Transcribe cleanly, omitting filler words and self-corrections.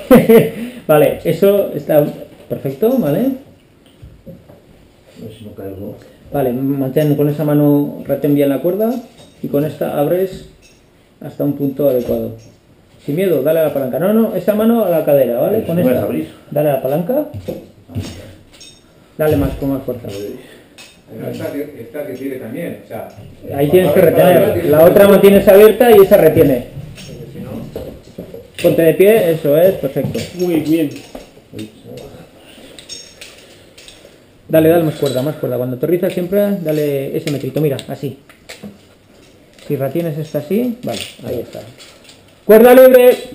Vale, eso está perfecto, ¿vale? A ver si no caigo. Vale, mantén con esa mano, retén bien la cuerda y con esta abres hasta un punto adecuado. Sin miedo, dale a la palanca. No, no, esa mano a la cadera, ¿vale? Con ¿Puedes esta. abrir? Dale a la palanca. Dale más, con más fuerza. Esta que tiene también, o sea... Ahí tienes que retener. La otra mantienes abierta y esa retiene. Ponte de pie, eso es, perfecto. Muy bien. Dale más cuerda, más cuerda. Cuando aterrizas siempre, dale ese metrito, mira, así. Si retienes esta así, vale, ahí está. ¡Cuerda libre!